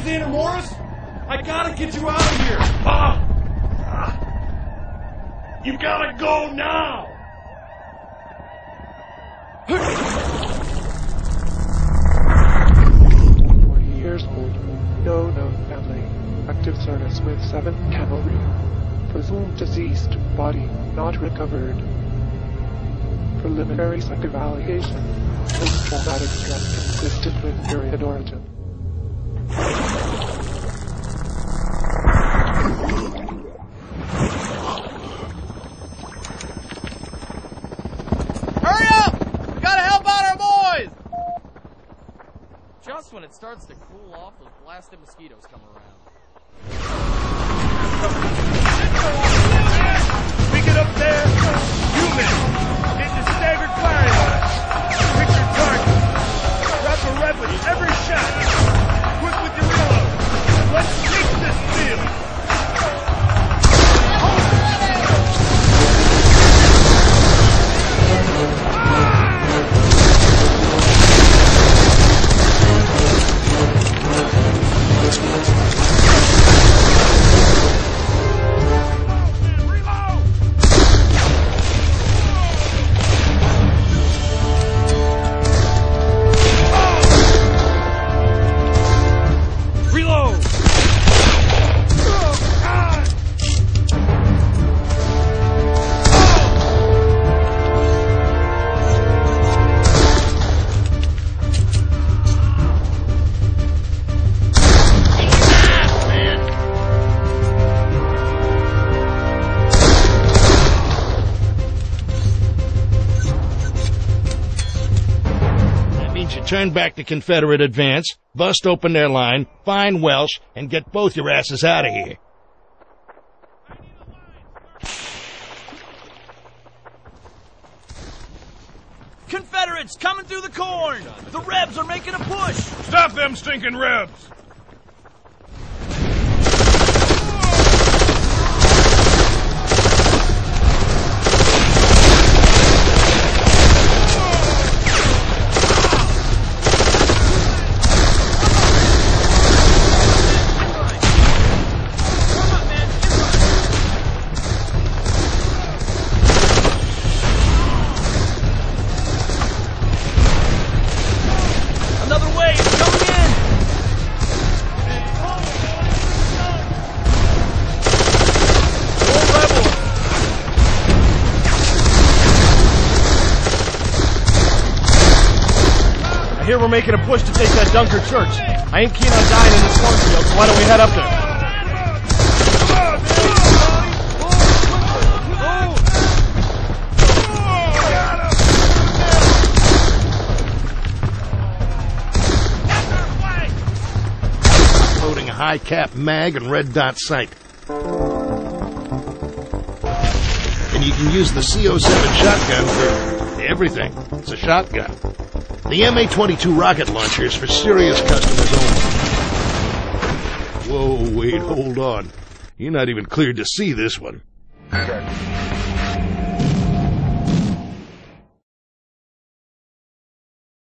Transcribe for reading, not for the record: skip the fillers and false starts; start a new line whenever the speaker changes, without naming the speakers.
Alexander Morris? I gotta get you out of here! You gotta go now!
20 years old. No known family. Active service with 7th Cavalry. Presumed deceased. Body not recovered. Preliminary psych evaluation. Post-traumatic stress consistent with period origin.
Hurry up! We gotta help out our boys! Just when it starts to cool off, those blasted mosquitoes come around.
We get up there, human, into staggered firing line. Pick your target. Drop a weapon every shot. Quick with your reload. Let's take this field.
Turn back the Confederate advance, bust open their line, find Welsh, and get both your asses out of here.
Confederates coming through the corn! The Rebs are making a push!
Stop them stinking Rebs!
I hear we're making a push to take that Dunkard church. I ain't keen on dying in this cornfield, so why don't we head up there?
Loading a high-cap mag and red dot sight. And you can use the CO-7 shotgun for everything. It's a shotgun. The MA-22 rocket launcher is for serious customers only. Whoa, wait, hold on. You're not even cleared to see this one.